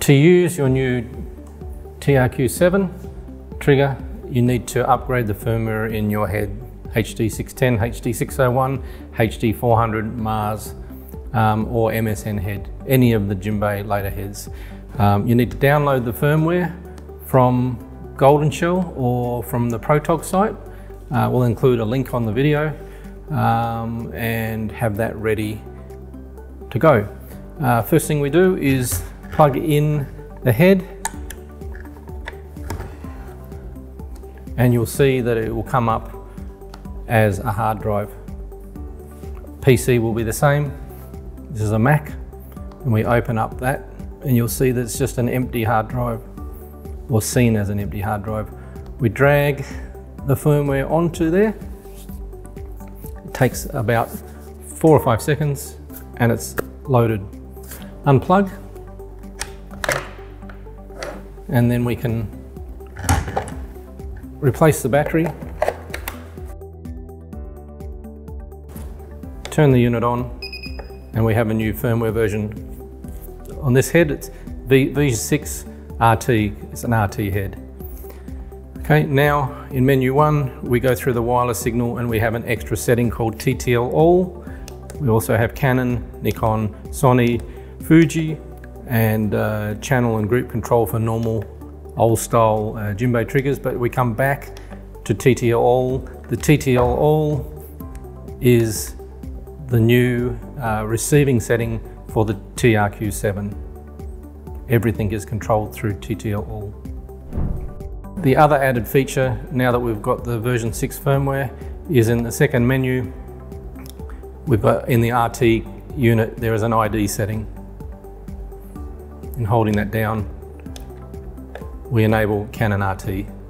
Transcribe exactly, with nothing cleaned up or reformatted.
To use your new T R Q seven trigger, you need to upgrade the firmware in your head. H D six ten, H D six oh one, H D four hundred, Mars, um, or M S N head, any of the Jinbei later heads. Um, you need to download the firmware from Golden Shell or from the Protog site. Uh, we'll include a link on the video um, and have that ready to go. Uh, first thing we do is plug in the head, and you'll see that it will come up as a hard drive. P C will be the same. This is a Mac, and we open up that and you'll see that it's just an empty hard drive, or seen as an empty hard drive. We drag the firmware onto there. It takes about four or five seconds and it's loaded. Unplug, and then we can replace the battery, turn the unit on, and we have a new firmware version. On this head, it's V six R T, it's an R T head. Okay, now in menu one, we go through the wireless signal and we have an extra setting called T T L All. We also have Canon, Nikon, Sony, Fuji, and uh, channel and group control for normal old style uh, Jinbei triggers, but we come back to T T L All. The T T L All is the new uh, receiving setting for the T R Q seven. Everything is controlled through T T L All. The other added feature, now that we've got the version six firmware, is in the second menu. We've got in the R T unit, there is an I D setting. In holding that down, we enable Canon R T.